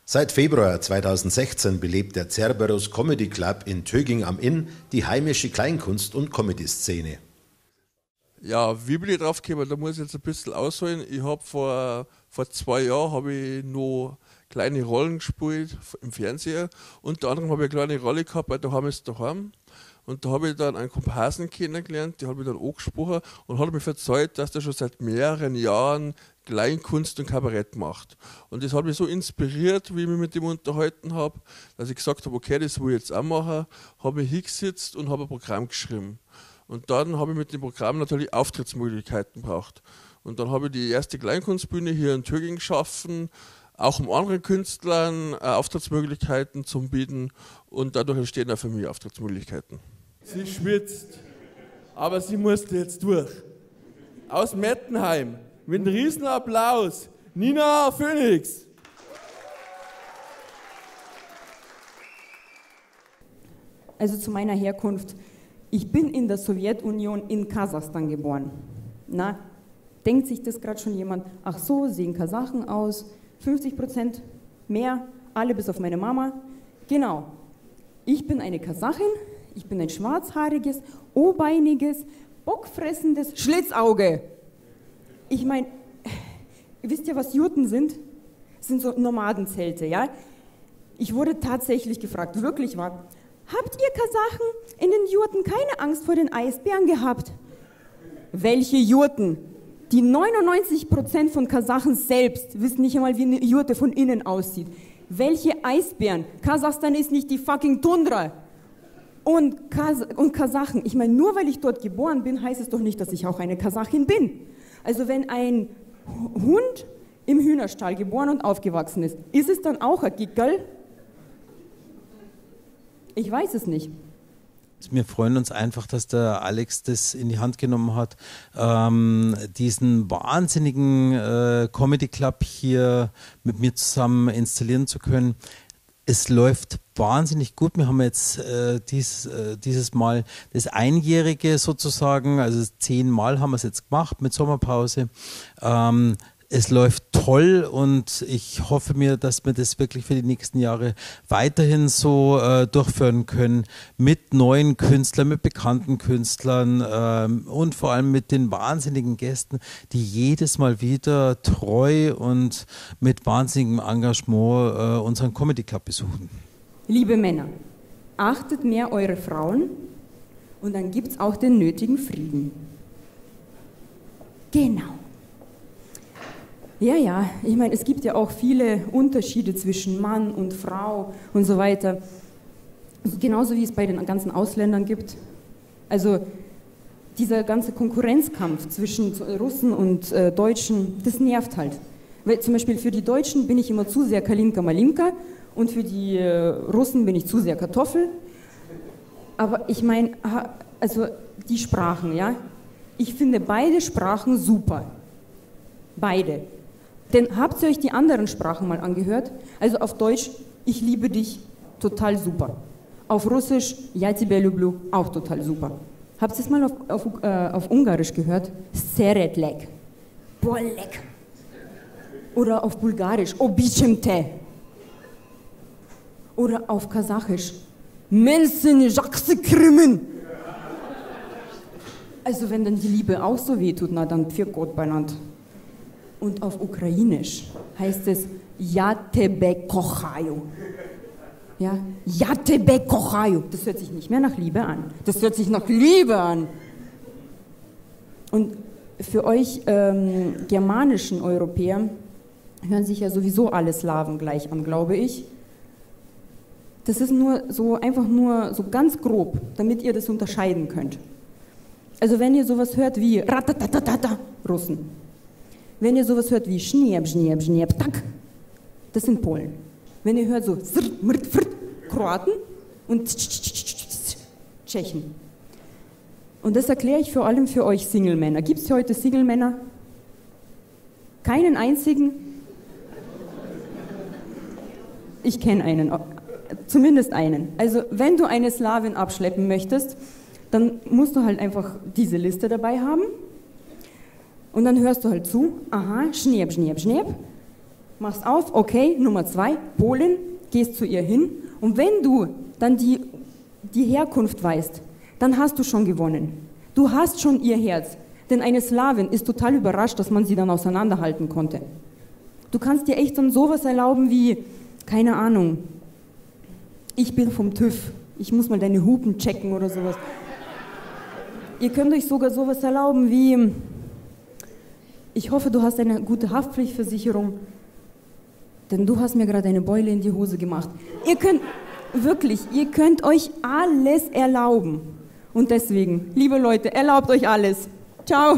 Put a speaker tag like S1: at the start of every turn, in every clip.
S1: Seit Februar 2016 belebt der Cerberus Comedy Club in Töging am Inn die heimische Kleinkunst- und Comedy-Szene.
S2: Ja, wie bin ich drauf gekommen? Da muss ich jetzt ein bisschen ausholen. Ich habe vor 2 Jahren habe ich noch kleine Rollen gespielt im Fernseher. Unter anderem habe ich eine kleine Rolle gehabt bei Daheim ist daheim. Und da habe ich dann einen Komparsen kennengelernt, der hat mich dann angesprochen und hat mir erzählt, dass der schon seit mehreren Jahren Kleinkunst und Kabarett macht. Und das hat mich so inspiriert, wie ich mich mit ihm unterhalten habe, dass ich gesagt habe, okay, das will ich jetzt auch machen, habe mich hingesetzt und habe ein Programm geschrieben. Und dann habe ich mit dem Programm natürlich Auftrittsmöglichkeiten gebraucht. Und dann habe ich die erste Kleinkunstbühne hier in Töging geschaffen, auch um anderen Künstlern Auftrittsmöglichkeiten zu bieten und dadurch entstehen auch für mich Auftrittsmöglichkeiten.
S3: Sie schwitzt, aber sie musste jetzt durch. Aus Mettenheim, mit einem riesen Applaus, Nina Phoenix.
S4: Also zu meiner Herkunft. Ich bin in der Sowjetunion in Kasachstan geboren. Na, denkt sich das gerade schon jemand? Ach so, sehen Kasachen aus, 50% mehr, alle bis auf meine Mama. Genau, ich bin eine Kasachin, ich bin ein schwarzhaariges, o-beiniges, bockfressendes Schlitzauge. Ich meine, wisst ihr, was Jurten sind? Das sind so Nomadenzelte, ja? Ich wurde tatsächlich gefragt, wirklich wahr, habt ihr Kasachen in den Jurten keine Angst vor den Eisbären gehabt? Welche Jurten? Die 99% von Kasachen selbst wissen nicht einmal, wie eine Jurte von innen aussieht. Welche Eisbären? Kasachstan ist nicht die fucking Tundra. Und Kasachen, ich meine, nur weil ich dort geboren bin, heißt es doch nicht, dass ich auch eine Kasachin bin. Also wenn ein Hund im Hühnerstall geboren und aufgewachsen ist es dann auch ein Gickerl? Ich weiß es nicht.
S5: Wir freuen uns einfach, dass der Alex das in die Hand genommen hat, diesen wahnsinnigen Comedy Club hier mit mir zusammen installieren zu können. Es läuft wahnsinnig gut. Wir haben jetzt dieses Mal das Einjährige sozusagen, also 10 Mal haben wir es jetzt gemacht mit Sommerpause. Es läuft toll und ich hoffe mir, dass wir das wirklich für die nächsten Jahre weiterhin so durchführen können mit neuen Künstlern, mit bekannten Künstlern und vor allem mit den wahnsinnigen Gästen, die jedes Mal wieder treu und mit wahnsinnigem Engagement unseren Comedy Club besuchen.
S4: Liebe Männer, achtet mehr eure Frauen und dann gibt es auch den nötigen Frieden. Genau. Ja, ich meine, es gibt ja auch viele Unterschiede zwischen Mann und Frau und so weiter. Genauso wie es bei den ganzen Ausländern gibt. Also dieser ganze Konkurrenzkampf zwischen Russen und Deutschen, das nervt halt. Weil zum Beispiel für die Deutschen bin ich immer zu sehr Kalinka Malinka und für die Russen bin ich zu sehr Kartoffel. Aber ich meine, also die Sprachen, ja, ich finde beide Sprachen super. Beide. Denn habt ihr euch die anderen Sprachen mal angehört? Also auf Deutsch, ich liebe dich, total super. Auf Russisch, я тебя люблю, auch total super. Habt ihr es mal auf Ungarisch gehört? Szeretlek. Boah, leck. Oder auf Bulgarisch, običem-te. Oder auf Kasachisch, Mensen Jakse-Krimmen. Also wenn dann die Liebe auch so wehtut, na dann für Gott benannt. Und auf Ukrainisch heißt es Ja tebe kochаю. Ja, Ja tebe kochаю. Das hört sich nicht mehr nach Liebe an. Das hört sich nach Liebe an. Und für euch germanischen Europäer hören sich ja sowieso alle Slawen gleich an, glaube ich. Das ist nur so, einfach nur so ganz grob, damit ihr das unterscheiden könnt. Also wenn ihr sowas hört wie Ratatatatata, Russen. Wenn ihr sowas hört wie Schnieb, Schnieb, Schnieb, tak, das sind Polen. Wenn ihr hört so Zrt, Mrt, Frt, Kroaten und Tschechen. Und das erkläre ich vor allem für euch Single-Männer. Gibt es heute Single-Männer? Keinen einzigen? Ich kenne einen, zumindest einen. Also wenn du eine Slawin abschleppen möchtest, dann musst du halt einfach diese Liste dabei haben. Und dann hörst du halt zu, aha, Schnieb, Schnieb, Schnieb. machst auf, okay, Nummer 2, Polen, gehst zu ihr hin und wenn du dann die Herkunft weißt, dann hast du schon gewonnen. Du hast schon ihr Herz, denn eine Slawin ist total überrascht, dass man sie dann auseinanderhalten konnte. Du kannst dir echt dann sowas erlauben wie, keine Ahnung, ich bin vom TÜV, ich muss mal deine Hupen checken oder sowas. Ihr könnt euch sogar sowas erlauben wie, ich hoffe, du hast eine gute Haftpflichtversicherung, denn du hast mir gerade eine Beule in die Hose gemacht. Ihr könnt euch alles erlauben. Und deswegen, liebe Leute, erlaubt euch alles. Ciao.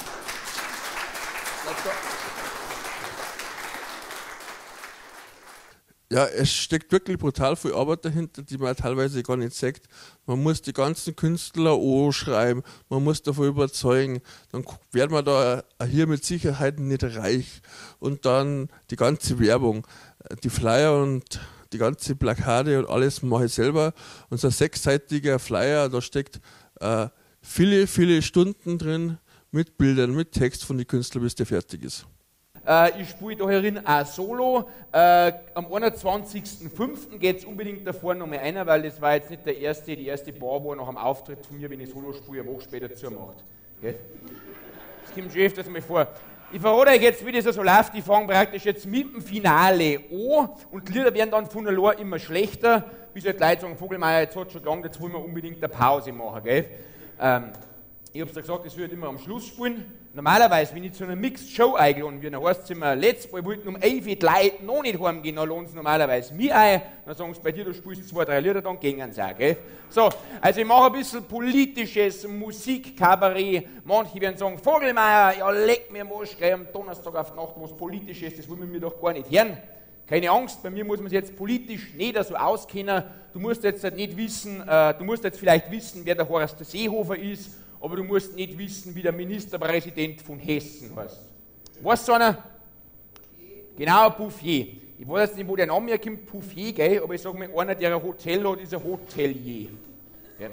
S2: Ja, es steckt wirklich brutal viel Arbeit dahinter, die man teilweise gar nicht sagt. Man muss die ganzen Künstler anschreiben, man muss davon überzeugen, dann wird man da hier mit Sicherheit nicht reich. Und dann die ganze Werbung, die Flyer und die ganze Plakate und alles mache ich selber. Unser 6-seitiger Flyer, da steckt viele, viele Stunden drin mit Bildern, mit Text von den Künstlern, bis der fertig ist.
S6: Ich spiele da herin auch Solo. Am 21.05. geht es unbedingt davor noch mal rein, weil das war jetzt nicht die erste Bar, wo nach einem Auftritt von mir, wenn ich Solo spiele, eine Woche später zumacht. Okay? Das kommt schon öfters mal vor. Ich verrate euch jetzt, wie das so läuft. Ich fange praktisch jetzt mit dem Finale an und die Lieder werden dann von der Lore immer schlechter, bis halt die Leute sagen, Vogelmeier, jetzt hat es schon gelangt, jetzt wollen wir unbedingt eine Pause machen. Gell? Ich habe es ja gesagt, das wird immer am Schluss spielen. Normalerweise, wenn ich zu einer Mixed Show eingeladen werde, dann heißt es immer, letztes Mal wollten um 11 Uhr die Leute noch nicht heimgehen, dann laden sie normalerweise mich ein, dann sagen sie bei dir, du spielst 2, 3 Lieder, dann gehen sie auch, gell? So, also ich mache ein bisschen politisches Musikkabarett. Manche werden sagen, Vogelmeier, ja leck mir Mosch, gell, am Donnerstag auf die Nacht was Politisches, das wollen wir mir doch gar nicht hören. Keine Angst, bei mir muss man es jetzt politisch nicht so auskennen. Du musst jetzt nicht wissen, du musst jetzt vielleicht wissen, wer der Horst Seehofer ist, aber du musst nicht wissen, wie der Ministerpräsident von Hessen heißt. Weißt du einer? Genau, Bouffier. Ich weiß jetzt nicht, wo der Name herkommt, Bouffier, gell? Aber ich sage mal, einer, der ein Hotel hat, ist ein Hotelier. Gell?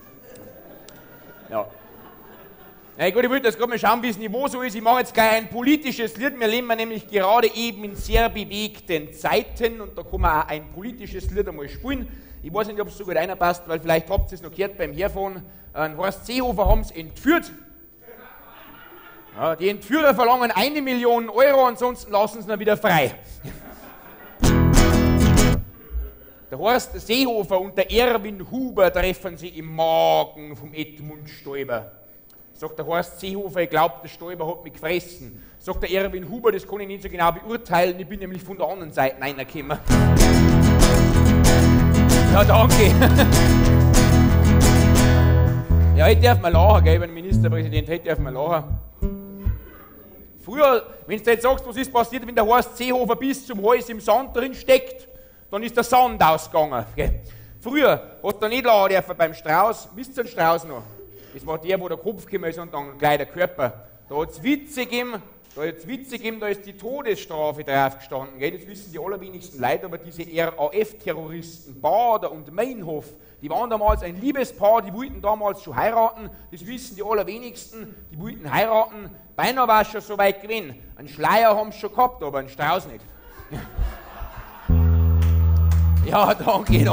S6: Ja. Na gut, ich würde jetzt gerade mal schauen, wie das Niveau so ist. Ich mache jetzt gleich ein politisches Lied. Wir leben nämlich gerade eben in sehr bewegten Zeiten und da kann man auch ein politisches Lied einmal spielen. Ich weiß nicht, ob es so gut reinpasst, weil vielleicht habt ihr es noch gehört beim Herfahren. Horst Seehofer haben es entführt. Ja, die Entführer verlangen 1 Million Euro, ansonsten lassen sie ihn wieder frei. Der Horst Seehofer und der Erwin Huber treffen sich im Magen vom Edmund Stoiber. Sagt der Horst Seehofer, ich glaube, der Stoiber hat mich gefressen. Sagt der Erwin Huber, das kann ich nicht so genau beurteilen, ich bin nämlich von der anderen Seite reingekommen. Ja, danke. Ja, heute darf man lachen, gell, wenn der Ministerpräsident, heute darf man lachen. Früher, wenn du jetzt sagst, was ist passiert, wenn der Horst Seehofer bis zum Hals im Sand drin steckt, dann ist der Sand ausgegangen. Gell. Früher hat er nicht lachen dürfen beim Strauß, wisst ihr den Strauß noch? Das war der, wo der Kopf gekommen ist und dann gleich der Körper. Da hat es Witze gegeben, da ist die Todesstrafe drauf gestanden. Gell? Das wissen die allerwenigsten Leute, aber diese RAF-Terroristen, Bader und Meinhof, die waren damals ein Liebespaar, die wollten damals schon heiraten. Das wissen die allerwenigsten, die wollten heiraten. Beinahe war es schon so weit gewesen. Einen Schleier haben sie schon gehabt, aber einen Strauß nicht. Ja, danke.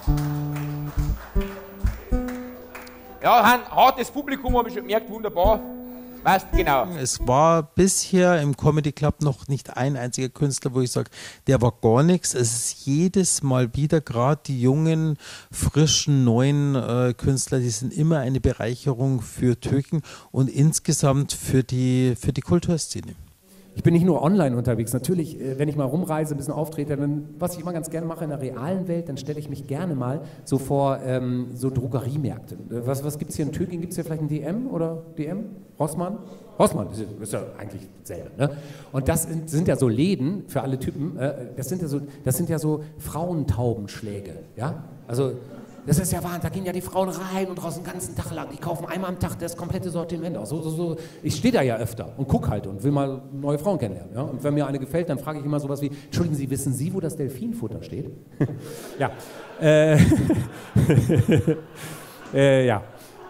S6: Ja, ein hartes Publikum, habe ich schon gemerkt, wunderbar. Weißt genau.
S5: Es war bisher im Comedy Club noch nicht ein einziger Künstler, wo ich sage, der war gar nichts. Es ist jedes Mal wieder, gerade die jungen, frischen, neuen Künstler, die sind immer eine Bereicherung für Töking und insgesamt für die Kulturszene.
S7: Ich bin nicht nur online unterwegs. Natürlich, wenn ich mal rumreise, ein bisschen auftrete, dann, was ich immer ganz gerne mache in der realen Welt, dann stelle ich mich gerne mal so vor so Drogeriemärkten. Was gibt es hier in Töking? Gibt es hier vielleicht ein DM oder DM? Rossmann? Rossmann, das ist ja eigentlich dasselbe. Ne? Und das sind ja so Läden für alle Typen, das sind ja so Frauentaubenschläge. Ja? Also das ist ja wahr, da gehen ja die Frauen rein und raus den ganzen Tag lang. Die kaufen einmal am Tag das komplette Sortiment aus. So. Ich stehe da ja öfter und gucke halt und will mal neue Frauen kennenlernen. Ja? Und wenn mir eine gefällt, dann frage ich immer sowas wie, entschuldigen Sie, wissen Sie, wo das Delfinfutter steht? Ja. Ja.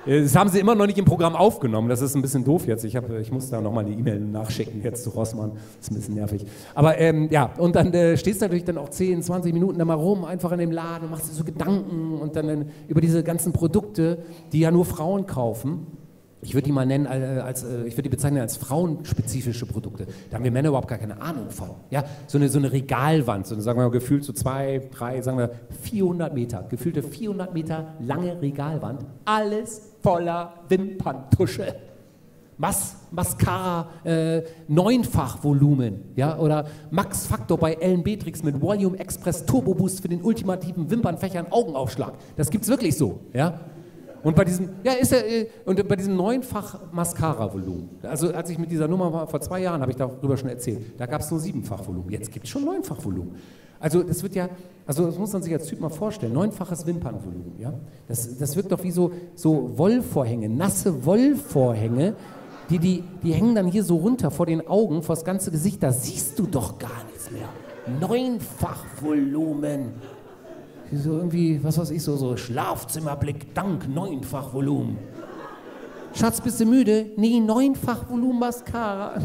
S7: Das haben sie immer noch nicht im Programm aufgenommen. Das ist ein bisschen doof jetzt. Ich muss da nochmal eine E-Mail nachschicken jetzt zu Rossmann. Das ist ein bisschen nervig. Aber ja, und dann stehst du natürlich dann auch 10, 20 Minuten da mal rum, einfach in dem Laden und machst dir so Gedanken und dann über diese ganzen Produkte, die ja nur Frauen kaufen. Ich würde die mal nennen, ich würde die bezeichnen als frauenspezifische Produkte. Da haben wir Männer überhaupt gar keine Ahnung von. Ja? So eine Regalwand, so eine, sagen wir mal, gefühlt so 2, 3, sagen wir 400 Meter, gefühlte 400 Meter lange Regalwand, alles voller Wimperntusche. Mascara, 9-fach Volumen, ja? Oder Max Factor bei Ellen Beatrix mit Volume Express Turbo Boost für den ultimativen Wimpernfächern Augenaufschlag. Das gibt's wirklich so, ja? Und bei diesem, bei diesem 9-fach Mascara-Volumen, also als ich mit dieser Nummer war, vor 2 Jahren, habe ich darüber schon erzählt, da gab es nur 7-fach Volumen, jetzt gibt es schon 9-fach Volumen. Also das wird ja, also das muss man sich als Typ mal vorstellen, 9-faches Wimpernvolumen, ja. Das wirkt doch wie so Wollvorhänge, nasse Wollvorhänge, die hängen dann hier so runter vor den Augen, vor das ganze Gesicht, da siehst du doch gar nichts mehr. 9-fach Volumen. So irgendwie, was weiß ich, so Schlafzimmerblick, dank 9-fach Volumen. Schatz, bist du müde? Nee, 9-fach Volumen Mascara.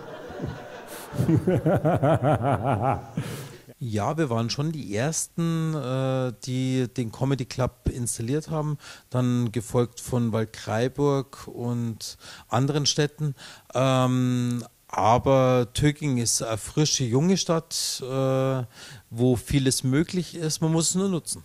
S5: Ja, wir waren schon die Ersten, die den Comedy Club installiert haben, dann gefolgt von Waldkraiburg und anderen Städten. Aber Töging ist eine frische, junge Stadt, wo vieles möglich ist, man muss es nur nutzen.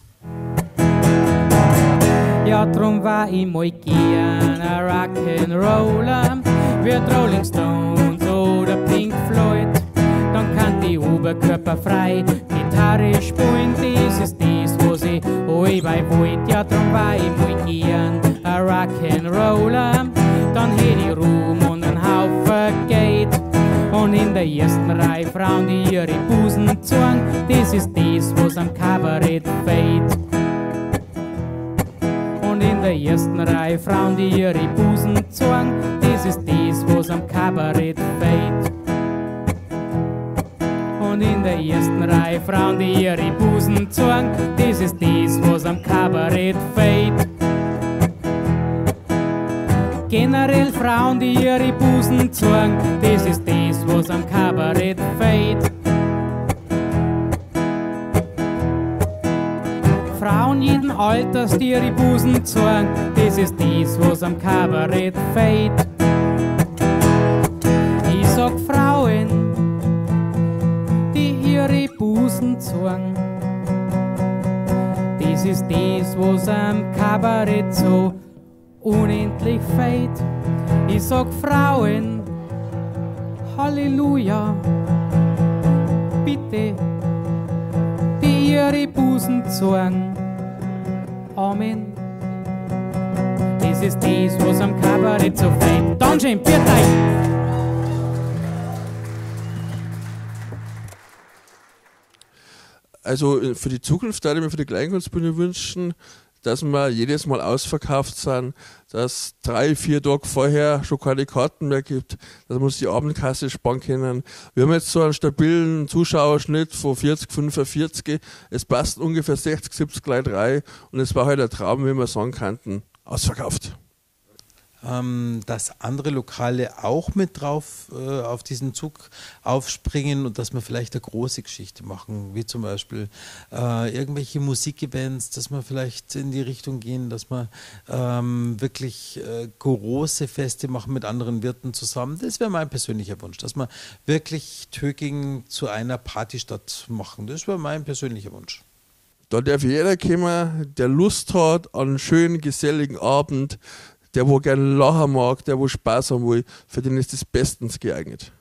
S8: Ja, drum war ich mal gern ein Rock'n'Roller, wie Rolling Stones oder Pink Floyd. Dann kann die Oberkörper frei Gitarre spielen, das ist das, was ich allweil wollt. Ja, drum war ich mal gern ein Rock'n'Roller, dann hätt ich Ruhm und einen Haufen Geld. Und in der ersten Reihe Frauen, die ihre Busen zeigen, das ist das, was am Kabarett fehlt. Und in der ersten Reihe Frauen, die ihre Busen zeigen, das ist das, was am Kabarett fehlt. Und in der ersten Reihe Frauen, die ihre Busen zeigen, das ist das, was am Kabarett fehlt. Generell Frauen, die ihre Busen zeigen, das ist das, was am Kabarett fehlt. Frauen jeden Alters, die ihre Busen zeigen, das ist das, was am Kabarett fehlt. Ich sag Frauen, die ihre Busen zeigen, das ist das, was am Kabarett so unendlich fehlt. Ich sag Frauen, Halleluja, bitte, die ihre Busen zeigen, Amen. Das ist das, was am Kabarett so fehlt. Dankeschön, bitte euch.
S2: Also für die Zukunft würde ich mir für die Kleinkunstbühne wünschen, dass wir jedes Mal ausverkauft sind, dass 3, 4 Tage vorher schon keine Karten mehr gibt, dass wir uns die Abendkasse sparen können. Wir haben jetzt so einen stabilen Zuschauerschnitt von 40, 45, es passt ungefähr 60, 70 Leute rein und es war halt ein Traum, wie wir sagen könnten, ausverkauft.
S5: Dass andere Lokale auch mit drauf auf diesen Zug aufspringen und dass wir vielleicht eine große Geschichte machen, wie zum Beispiel irgendwelche Musikevents, dass wir vielleicht in die Richtung gehen, dass wir wirklich große Feste machen mit anderen Wirten zusammen. Das wäre mein persönlicher Wunsch, dass wir wirklich Töging zu einer Partystadt machen. Das wäre mein persönlicher Wunsch.
S2: Da darf jeder kommen, der Lust hat an einen schönen, geselligen Abend, der wo gerne lachen mag, der wo Spaß haben will, für den ist das bestens geeignet.